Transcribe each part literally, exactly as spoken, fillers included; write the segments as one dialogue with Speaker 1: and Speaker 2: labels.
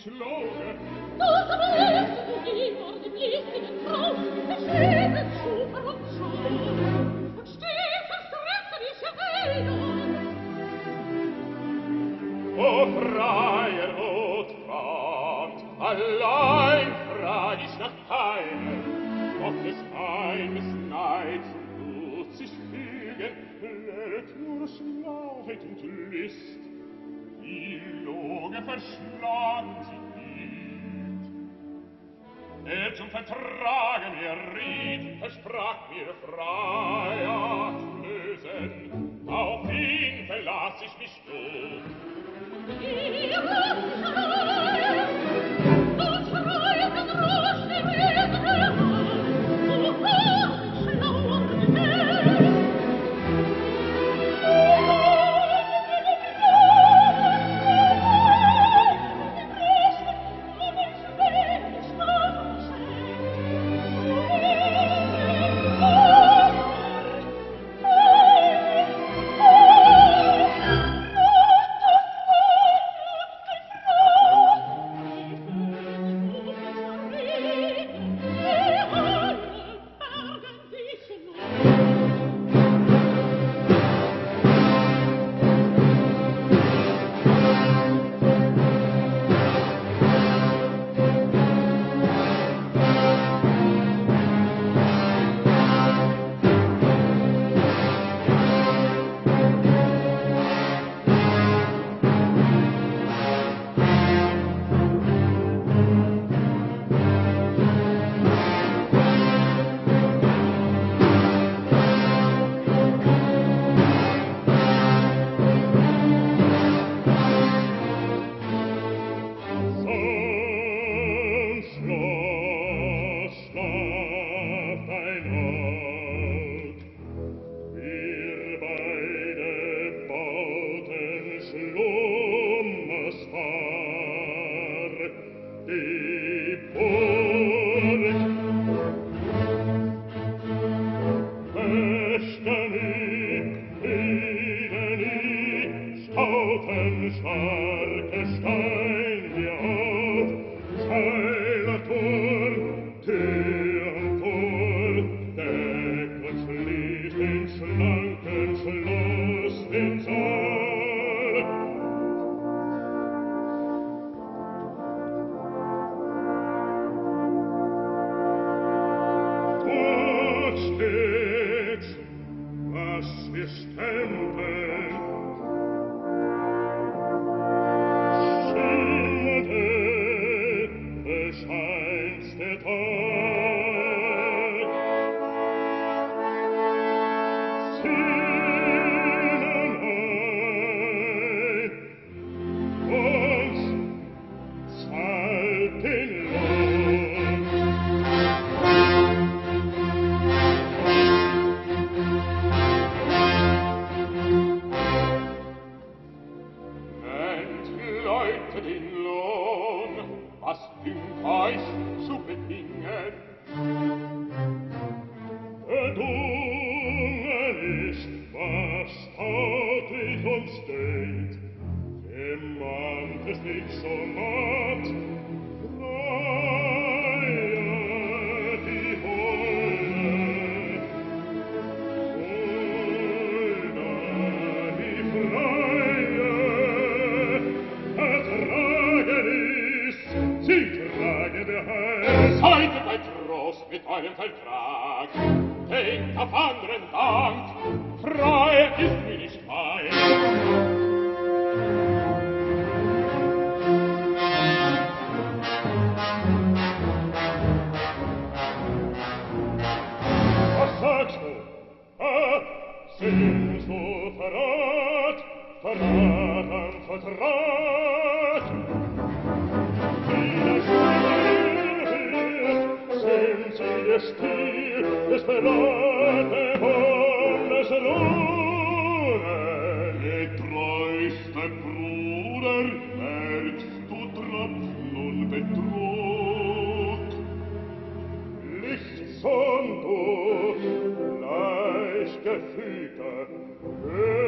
Speaker 1: ich loge.
Speaker 2: Das aber lässt du immer die blistigen Frau, verschieden Schufer und Schau, und still verstreckerische Eier.
Speaker 1: O freier Notbrand, allein frag ich nach keinem, ob des Heimes Neid zum Blut sich fügen, lehret nur Schlauheit und List, die Loge verschlagen sie hielt. Der zum Vertragen mir riet, versprach mir Freiheit lösen, auf ihn verlass ich mich nur.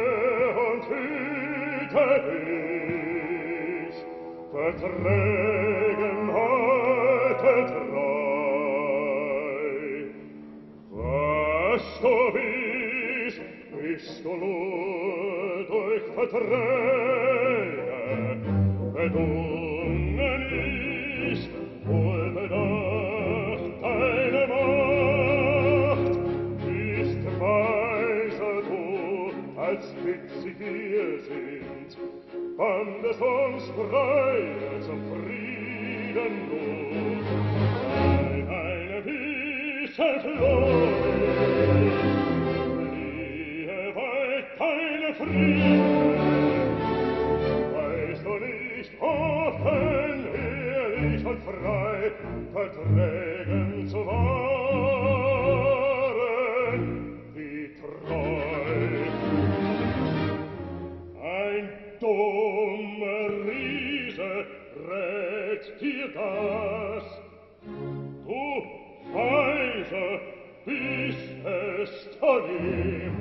Speaker 1: Verträgt Verträge bedungen ist, wohl bedacht deine Macht, ist weiser du, als witzig wir sind, bandet uns Freie zum Frieden nur. Sei eine Wisselt Logik, fliehe weit deine Frieden, weißt du nicht offen, ehrlich und frei Verträgen zu wahren, wie treu. Ein dummer Riese rät dir das, du Weise bist es von ihm.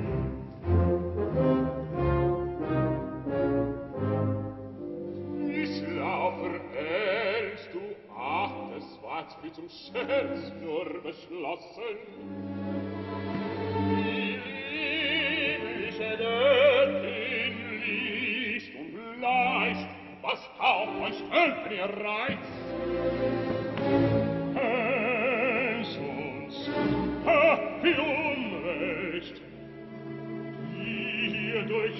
Speaker 1: Wie schlau verhältst du, ach, es ward wie zum Scherz nur beschlossen. Die liebliche Göttin liest und leicht, was kaum euch helfen ihr Reiz. Hältst uns, ach, wie Unrecht, die durch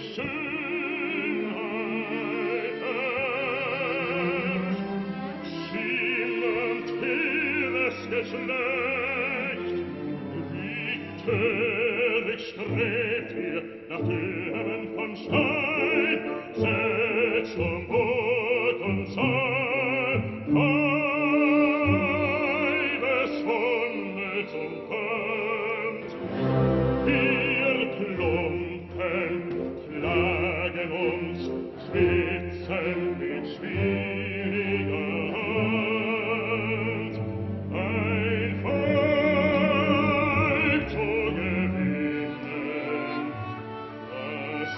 Speaker 1: Schönheit herrscht, schimmernd ihres Geschlecht, wie töricht strebt ihr nach Dämmen von Stein, setzt um Mut und Zahl, Weibeswunde zum Kampf. Wir Klumpen plagen uns, schwitzen mit schwieriger Hand, ein Volk zu gewinnen, das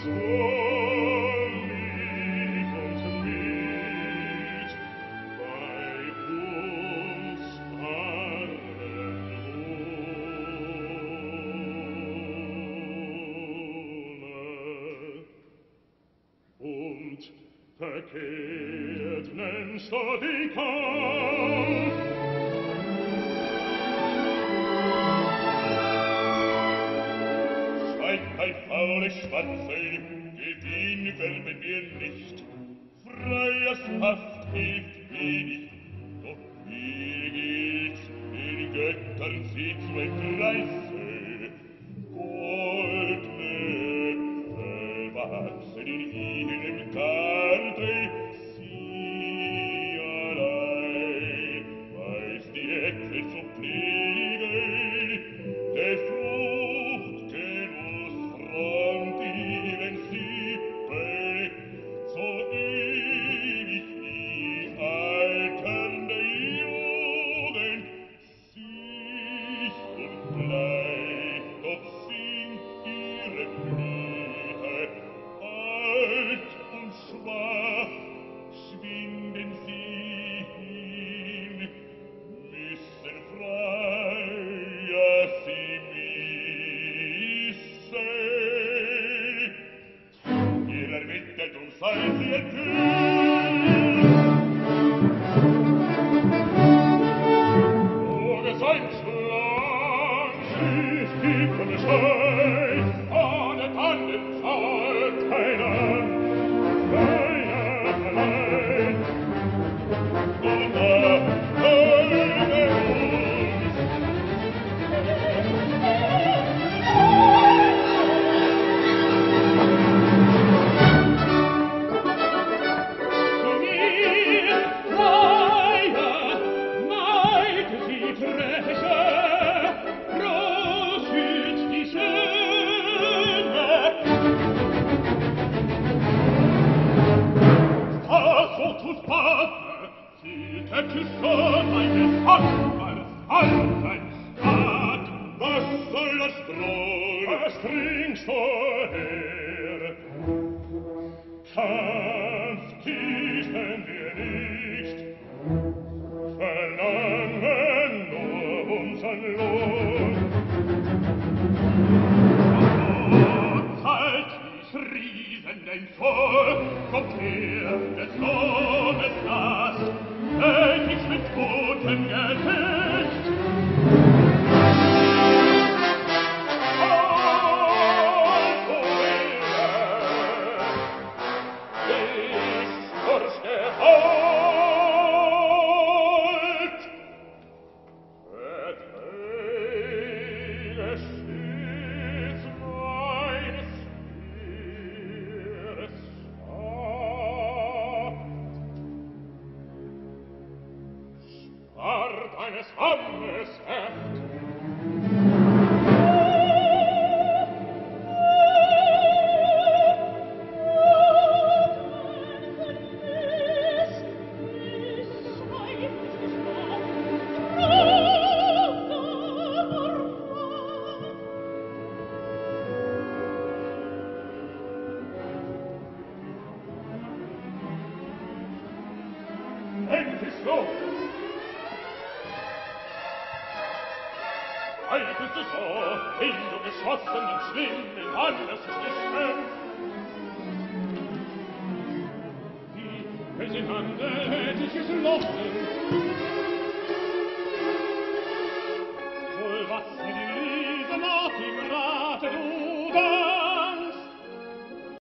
Speaker 1: Honig und Milch bei uns allen wohne. Und verkehrt nennst du den Kampf. Schweig, kein faule Schwatze, Gewinn wärmen wir nicht. Freies Haft hilft wenig, doch wie geht's den Göttern sie zu entreißen? Goldnäpfel wachsen in ihnen Garde, sie allein weiß die Äpfel zu pflegen, der Frucht Genuss frommt ihren Sippel, so ewig die alternde Jugend sich und bleibt, doch singt ihre Blüte, alt und schwach schwinden sie hin, müssen freier sie missen. Ihr ermittelt und seid ihr kühn. Ohne sein Schlag schießt die Polizei, ohne Tanden zahlt keiner, keiner allein. Und da höre uns. Mir Freier, meid sie Träche, Roswitz die Schöne. Ah, so tut Vater, sie Küsse meines Vaters, Alten Staat. Was soll das drohen? Was trinkst du her? Kampf gießen wir nicht, verlangen nur unsern Lohn. Oh, halt mich, Riese, wenn dein Tor kommt her, des Lohnes Glas, wenn ich mit gutem Gesicht. Eines Mannes Heft. Endlich los! Eine bist du so, in du geschossenen Schwingen, alles ist nicht schön. Wie, welchen Handel hätte ich geschlossen?